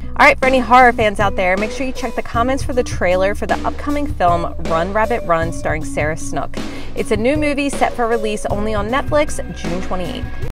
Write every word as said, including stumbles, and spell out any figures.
All right, for any horror fans out there, make sure you check the comments for the trailer for the upcoming film Run, Rabbit, Run, starring Sarah Snook. It's a new movie set for release only on Netflix June twenty-eighth.